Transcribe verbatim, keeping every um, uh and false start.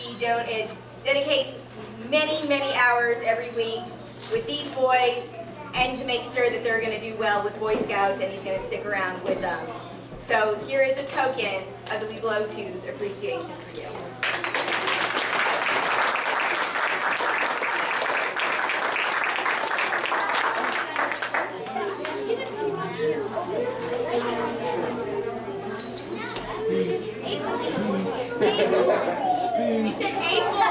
He don it dedicates many, many hours every week with these boys and to make sure that they're going to do well with Boy Scouts, and he's going to stick around with them. So here is a token of the We Blow two's appreciation for you. You said eight